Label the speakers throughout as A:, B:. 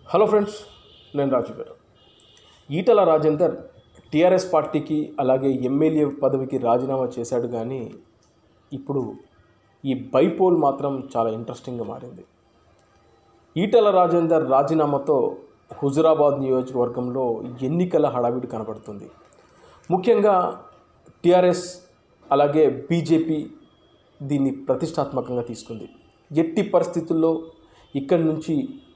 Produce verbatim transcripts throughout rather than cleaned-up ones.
A: Hello friends, నేను రాజు గారు. Etela Rajender TRS పార్టీకి అలాగే ఎమ్మెల్యే పదవికి రాజీనామా చేశాడు. కానీ ఇప్పుడు ఈ బైపోల్ మాత్రం చాలా ఇంట్రెస్టింగ్గా మారింది. ఈటల రాజేందర్ రాజీనామాతో హుజురాబాద్ నియోజకవర్గంలో ఎన్నికల హడావిడి కనబడుతుంది. ముఖ్యంగా టీఆర్ఎస్ అలాగే బీజేపీ దీన్ని ప్రతిష్టాత్మకంగా తీసుకుంది. ఎట్టి పరిస్థితుల్లో ఇక్కడి నుంచి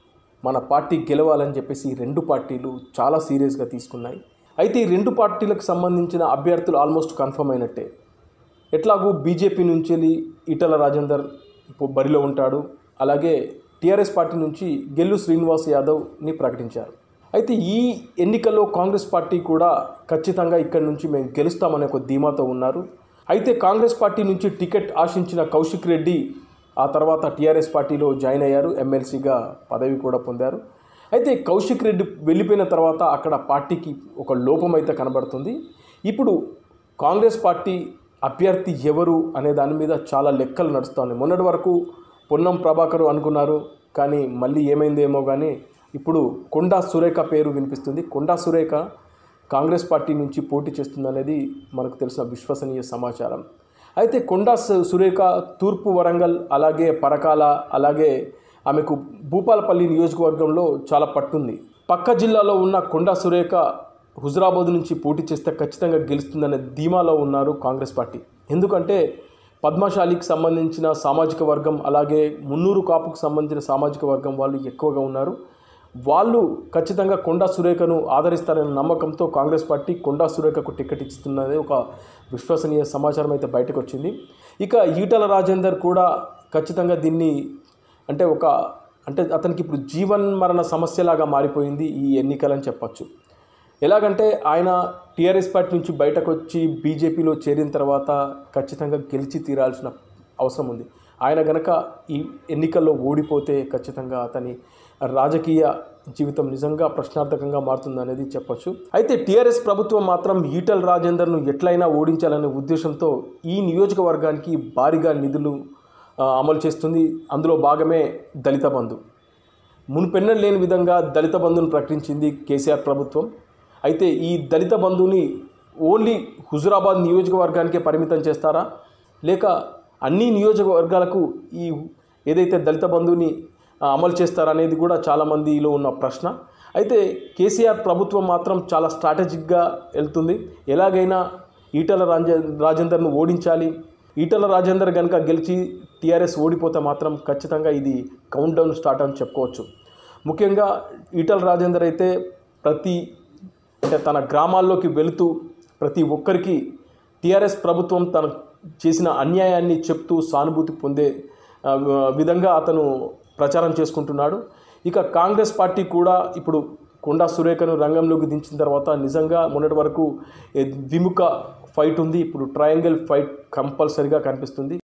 A: మన పార్టీ గెలవాలని చెప్పేసి రెండు పార్టీలు చాలా సీరియస్గా తీసుకున్నాయి. అయితే ఈ రెండు పార్టీలకు సంబంధించిన అభ్యర్థులు ఆల్మోస్ట్ కన్ఫర్మ్ అయినట్టే. ఎట్లాగూ బీజేపీ నుంచి వెళ్ళి ఈటల రాజేందర్ బరిలో ఉంటాడు. అలాగే టీఆర్ఎస్ పార్టీ నుంచి గెల్లు శ్రీనివాస్ యాదవ్ని ప్రకటించారు. అయితే ఈ ఎన్నికల్లో కాంగ్రెస్ పార్టీ కూడా ఖచ్చితంగా ఇక్కడి నుంచి మేము గెలుస్తామనే ఒక ధీమాతో ఉన్నారు. అయితే కాంగ్రెస్ పార్టీ నుంచి టికెట్ ఆశించిన కౌశిక్ రెడ్డి ఆ తర్వాత టీఆర్ఎస్ పార్టీలో జాయిన్ అయ్యారు. ఎమ్మెల్సీగా పదవి కూడా పొందారు. అయితే కౌశిక్ రెడ్డి వెళ్ళిపోయిన తర్వాత అక్కడ పార్టీకి ఒక లోపం అయితే కనబడుతుంది. ఇప్పుడు కాంగ్రెస్ పార్టీ అభ్యర్థి ఎవరు అనే దాని మీద చాలా లెక్కలు నడుస్తున్నాయి. మొన్నటి వరకు పొన్నం ప్రభాకర్ అనుకున్నారు, కానీ మళ్ళీ ఏమైందేమో కానీ ఇప్పుడు కొండా సురేఖ పేరు వినిపిస్తుంది. కొండా సురేఖ కాంగ్రెస్ పార్టీ నుంచి పోటీ చేస్తుందనేది మనకు తెలిసిన విశ్వసనీయ సమాచారం. అయితే కొండా సురేఖ తూర్పు వరంగల్ అలాగే పరకాల అలాగే ఆమెకు భూపాలపల్లి నియోజకవర్గంలో చాలా పట్టుంది. పక్క జిల్లాలో ఉన్న కొండా సురేఖ హుజురాబాద్ నుంచి పోటీ చేస్తే ఖచ్చితంగా గెలుస్తుందనే ధీమాలో ఉన్నారు కాంగ్రెస్ పార్టీ. ఎందుకంటే పద్మశాలికి సంబంధించిన సామాజిక వర్గం అలాగే మున్నూరు కాపుకు సంబంధించిన సామాజిక వర్గం వాళ్ళు ఎక్కువగా ఉన్నారు. వాళ్ళు ఖచ్చితంగా కొండా సురేఖను ఆదరిస్తారనే నమ్మకంతో కాంగ్రెస్ పార్టీ కొండా సురేఖకు టికెట్ ఇస్తున్నది ఒక విశ్వసనీయ సమాచారం అయితే బయటకు వచ్చింది. ఇక ఈటల రాజేందర్ కూడా ఖచ్చితంగా దీన్ని అంటే ఒక అంటే అతనికి ఇప్పుడు జీవన్ మరణ సమస్యలాగా మారిపోయింది ఈ ఎన్నికలని చెప్పచ్చు. ఎలాగంటే ఆయన టీఆర్ఎస్ పార్టీ నుంచి బయటకు వచ్చి బీజేపీలో చేరిన తర్వాత ఖచ్చితంగా గెలిచి తీరాల్సిన అవసరం ఉంది. ఆయన గనక ఈ ఎన్నికల్లో ఓడిపోతే ఖచ్చితంగా అతని రాజకీయ జీవితం నిజంగా ప్రశ్నార్థకంగా మారుతుందనేది చెప్పొచ్చు. అయితే టీఆర్ఎస్ ప్రభుత్వం మాత్రం ఈటల రాజేందర్ను ఎట్లయినా ఓడించాలనే ఉద్దేశంతో ఈ నియోజకవర్గానికి భారీగా నిధులు అమలు చేస్తుంది. అందులో భాగమే దళిత బంధు. మునుపెన్నడూ లేని విధంగా దళిత బంధును ప్రకటించింది కేసీఆర్ ప్రభుత్వం. అయితే ఈ దళిత బంధుని ఓన్లీ హుజురాబాద్ నియోజకవర్గానికే పరిమితం చేస్తారా, లేక అన్ని నియోజకవర్గాలకు ఈ ఏదైతే దళిత బంధుని అమలు చేస్తారనేది కూడా చాలామందిలో ఉన్న ప్రశ్న. అయితే కేసీఆర్ ప్రభుత్వం మాత్రం చాలా స్ట్రాటజిక్గా వెళ్తుంది. ఎలాగైనా ఈటల రాజే రాజేందర్ను ఓడించాలి. ఈటల రాజేందర్ కనుక గెలిచి టీఆర్ఎస్ ఓడిపోతే మాత్రం ఖచ్చితంగా ఇది కౌంట్ డౌన్ స్టార్ట్ అని చెప్పుకోవచ్చు. ముఖ్యంగా ఈటల రాజేందర్ అయితే ప్రతి అంటే తన గ్రామాల్లోకి వెళుతూ ప్రతి ఒక్కరికి టీఆర్ఎస్ ప్రభుత్వం తన చేసిన అన్యాయాన్ని చెప్తూ సానుభూతి పొందే విధంగా అతను ప్రచారం చేసుకుంటున్నాడు. ఇక కాంగ్రెస్ పార్టీ కూడా ఇప్పుడు కొండా సురేఖను రంగంలోకి దించిన తర్వాత నిజంగా మొన్నటి వరకు విముఖ ఫైట్ ఉంది. ఇప్పుడు ట్రయాంగిల్ ఫైట్ కంపల్సరీగా కనిపిస్తుంది.